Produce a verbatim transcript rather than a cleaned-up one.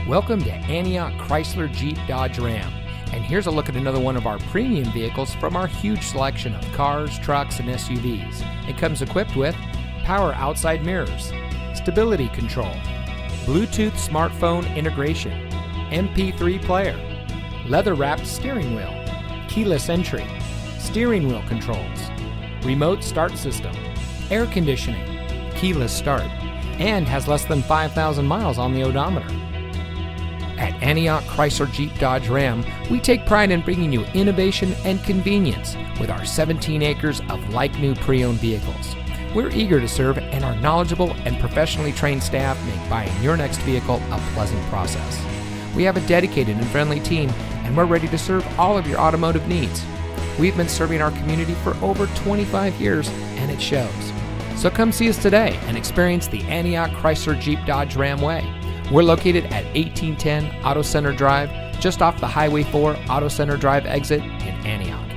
Welcome to Antioch Chrysler Jeep Dodge Ram, and here's a look at another one of our premium vehicles from our huge selection of cars, trucks, and S U Vs. It comes equipped with power outside mirrors, stability control, Bluetooth smartphone integration, M P three player, leather-wrapped steering wheel, keyless entry, steering wheel controls, remote start system, air conditioning, keyless start, and has less than five thousand miles on the odometer. At Antioch Chrysler Jeep Dodge Ram, we take pride in bringing you innovation and convenience with our seventeen acres of like-new pre-owned vehicles. We're eager to serve, and our knowledgeable and professionally trained staff make buying your next vehicle a pleasant process. We have a dedicated and friendly team, and we're ready to serve all of your automotive needs. We've been serving our community for over twenty-five years, and it shows. So come see us today and experience the Antioch Chrysler Jeep Dodge Ram way. We're located at eighteen ten Auto Center Drive, just off the Highway four Auto Center Drive exit in Antioch.